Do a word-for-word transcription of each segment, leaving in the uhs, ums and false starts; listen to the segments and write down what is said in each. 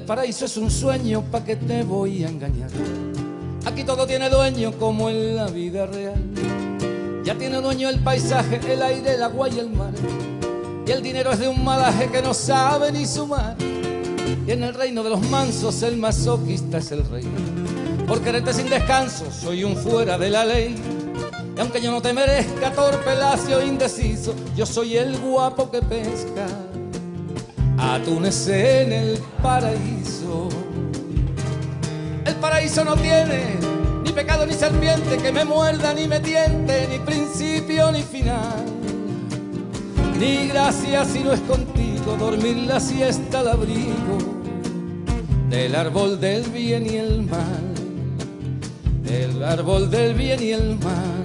paraíso es un sueño, ¿pa' qué te voy a engañar? Aquí todo tiene dueño como en la vida real. Ya tiene dueño el paisaje, el aire, el agua y el mar. Y el dinero es de un malaje que no sabe ni sumar. Y en el reino de los mansos el masoquista es el rey. Por quererte sin descanso soy un fuera de la ley. Y aunque yo no te merezca, torpe, lacio, indeciso, yo soy el guapo que pesca atunes en el paraíso. El paraíso no tiene ni pecado ni serpiente que me muerda ni me tiente, ni principio ni final, ni gracia si no es contigo dormir la siesta al abrigo del árbol del bien y el mal, del árbol del bien y el mal.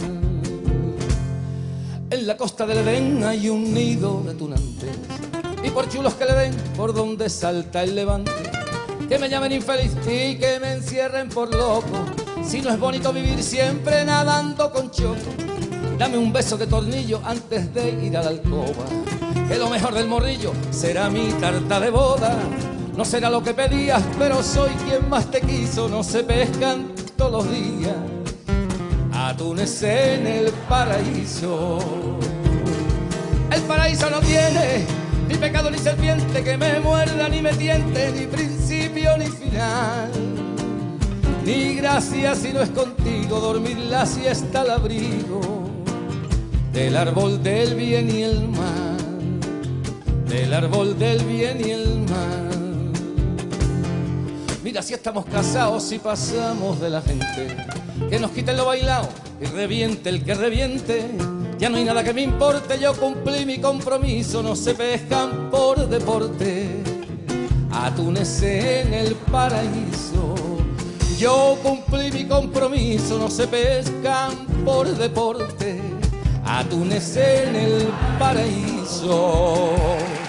En la costa del Edén hay un nido de tunantes, y por chulos que le den por donde salta el levante, que me llamen infeliz y que me encierren por loco, si no es bonito vivir siempre nadando con choco. Dame un beso de tornillo antes de ir a la alcoba, que lo mejor del morrillo será mi tarta de boda. No será lo que pedías, pero soy quien más te quiso. No se pescan todos los días atunes en el paraíso. El paraíso no tiene ni pecado ni serpiente que me muerda ni me tiente, ni principio ni final, ni gracia si no es contigo dormir la siesta al abrigo del árbol del bien y el mal, del árbol del bien y el mal. Mira si estamos casados y pasamos de la gente, que nos quiten lo bailado y reviente el que reviente. Ya no hay nada que me importe, yo cumplí mi compromiso, no se pescan por deporte atunes en el paraíso. Yo cumplí mi compromiso, no se pescan por deporte atunes en el paraíso.